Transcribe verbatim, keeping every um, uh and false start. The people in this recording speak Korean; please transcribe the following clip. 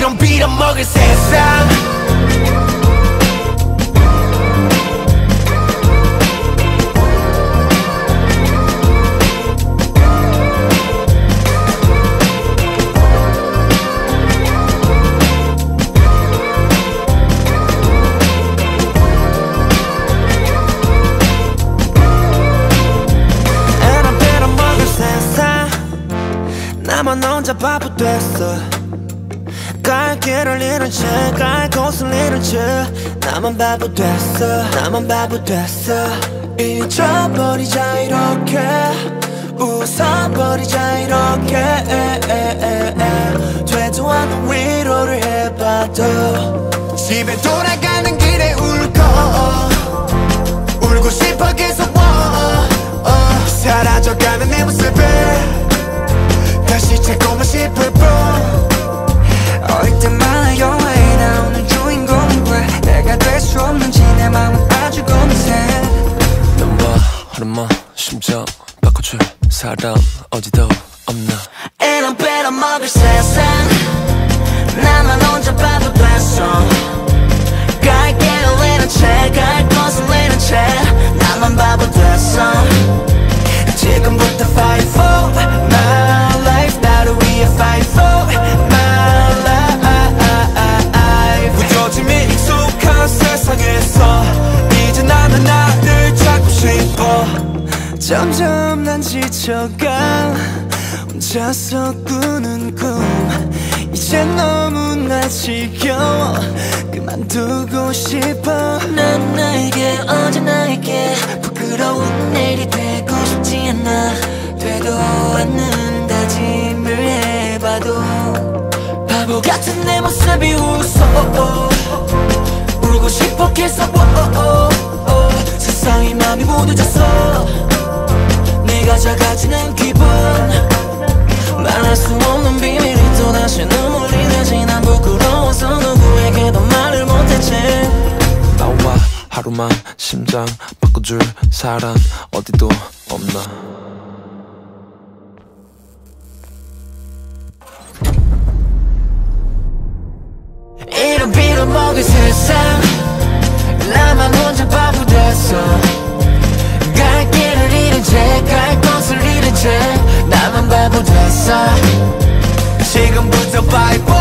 이런 빌어먹을 세상. 나만 혼자 바보 됐어. 갈 길을 잃은 채, 갈 곳을 잃은 채. 나만 바보 됐어, 나만 바보 됐어. 잊어버리자 이렇게, 웃어버리자 이렇게. 되도 않는 위로를 해봐도 집에 돌아가는 길에 울고 울고 싶어 계속. 사라져가는 내 모습을 다시 찾고만 싶을 뿐. 어릴 때마다 영화에 나오는 주인공은 왜 내가 될 수 없는지 내 마음은 아주 고민해. 너와 하루만 심장 바꿔줄 사람 어디도 없나. 이런 빌어먹을 세상. 나만 혼자 바보 됐어. 갈 길을 잃은 채, 갈 곳을 잃은 채. 나만 바보 됐어. 지금부터 fight for my life. 나를 위해 fight for my life. 무뎌짐이 익숙한 세상에서 이제 나는 나를 찾고 싶어. 점점 난 지쳐가 혼자서 꾸는 꿈. 이제 너무나 지겨워 그만두고 싶어. 난 나에게 어제 나에게 부끄러운 내일이 되고 싶지 않아. 되도 않는 다짐을 해봐도 바보 같은 내 모습이 웃어. 울고 싶어 계속. 세상이 맘이 무뎌졌어. 내가 작아지는 기분. 말할 수 없는 비밀이 또다시 눈물이 되지. 난 부끄러워서 누구에게도 말을 못했지. 나와 하루만 심장 바꿔줄 사람 어디도 없나. 이런 빌어먹을 세상. 나만 혼자 바보 됐어. 갈 길을 잃은 채, 갈 곳을 잃은 채. 나만 바보 됐어. 지금부터 fight for